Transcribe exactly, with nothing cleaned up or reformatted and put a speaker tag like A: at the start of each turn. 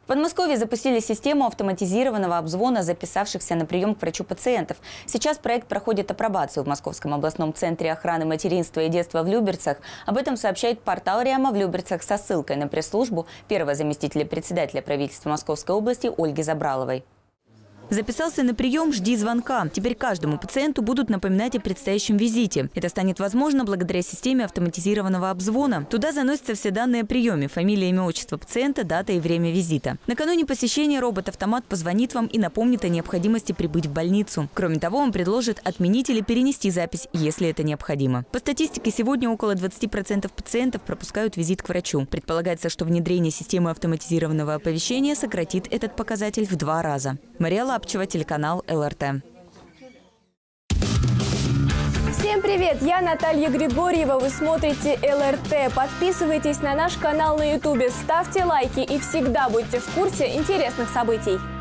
A: В Подмосковье запустили систему автоматизированного обзвона записавшихся на прием к врачу пациентов. Сейчас проект проходит апробацию в Московском областном центре охраны материнства и детства в Люберцах. Об этом сообщает портал РИАМа в Люберцах со ссылкой на пресс-службу первого заместителя председателя правительства Московской области Ольги Забраловой. Записался на прием – жди звонка. Теперь каждому пациенту будут напоминать о предстоящем визите. Это станет возможно благодаря системе автоматизированного обзвона. Туда заносятся все данные о приеме – фамилия, имя, отчество пациента, дата и время визита. Накануне посещения робот-автомат позвонит вам и напомнит о необходимости прибыть в больницу. Кроме того, он предложит отменить или перенести запись, если это необходимо. По статистике, сегодня около двадцати процентов пациентов пропускают визит к врачу. Предполагается, что внедрение системы автоматизированного оповещения сократит этот показатель в два раза. Мария Лапчева, телеканал эл эр тэ.
B: Всем привет! Я Наталья Григорьева. Вы смотрите эл эр тэ. Подписывайтесь на наш канал на ютубе, ставьте лайки и всегда будьте в курсе интересных событий.